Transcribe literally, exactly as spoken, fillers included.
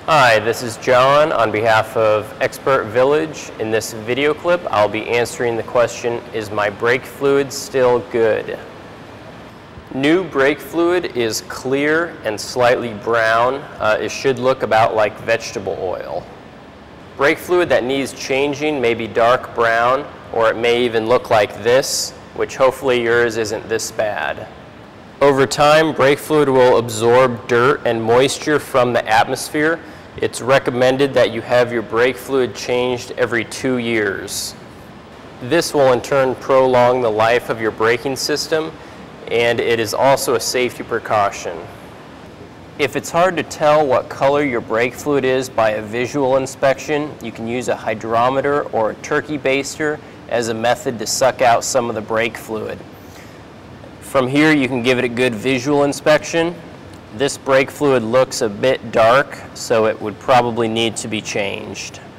Hi, this is John on behalf of Expert Village. In this video clip, I'll be answering the question, is my brake fluid still good? New brake fluid is clear and slightly brown. Uh, it should look about like vegetable oil. Brake fluid that needs changing may be dark brown, or it may even look like this, which hopefully yours isn't this bad. Over time, brake fluid will absorb dirt and moisture from the atmosphere. It's recommended that you have your brake fluid changed every two years. This will in turn prolong the life of your braking system, and it is also a safety precaution. If it's hard to tell what color your brake fluid is by a visual inspection, you can use a hydrometer or a turkey baster as a method to suck out some of the brake fluid. From here, you can give it a good visual inspection. This brake fluid looks a bit dark, so it would probably need to be changed.